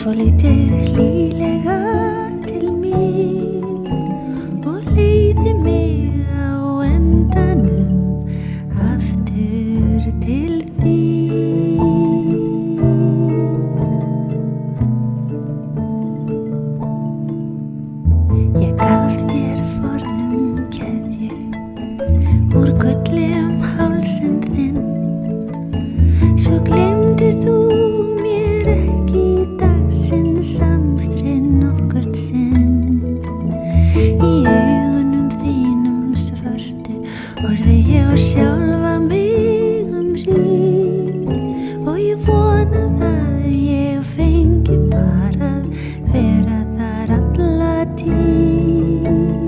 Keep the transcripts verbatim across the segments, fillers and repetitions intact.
svolítið hlýlega til mín og leiði mig á endanum aftur til þín. Ég gaf þér forðum keðju úr gulli um hálsinn þinn, svo gleymdir þú mér ekki í dagsins samstri nokkurt sinn. Í augunum þínum svörtu horfði ég á sjálfa mig um hríð og ég vonaði að ég fengi bara að vera þar alla tíð.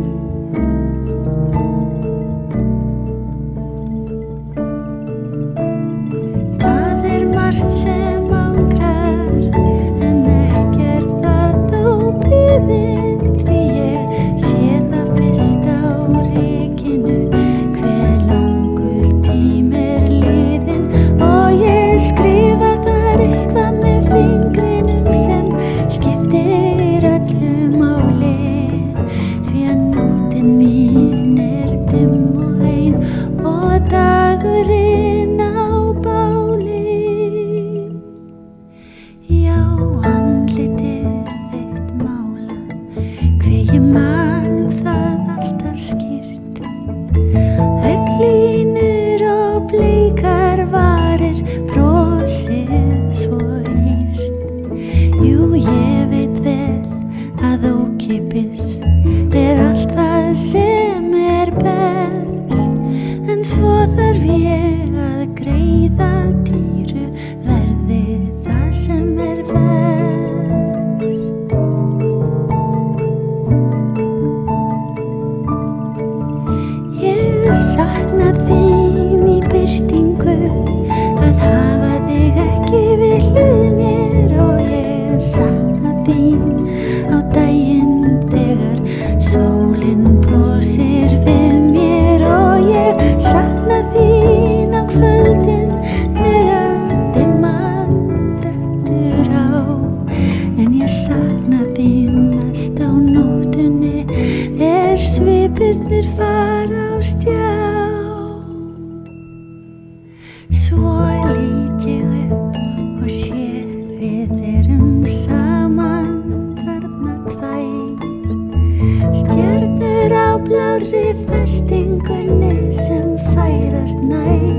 Það er margt sem angrar en ekki er það þó biðin, því ég sé það fyrst á rykinu hve langur tími er liðinn og ég skrifa þar eitthvað með fingrinum sem skiptir öllu máli, því að nóttin mín er dimm og ein og dagurinn á báli. Já, andlitið þitt málað, hve ég man það alltaf skýrt, augnlínur og bleikar varir, brosið svo hýrt. Jú, ég veit vel að ókeypis er allt það sem er best, en svo þarf ég að greiða dýru verði það sem er best. Ég sakna þín í birtingu, að hafa þig ekki við hlið mér, og ég sakna þín á daginn þegar sólin brosir við mér, og ég sakna þín á kvöldin þegar dimman dettur á, en ég sakna þín mest á nóttunni þegar svipirnir fara á stjá. Svo lít ég upp og sé við erum saman þarna tvær, stjörnur á blárri festingunni sem færast nær.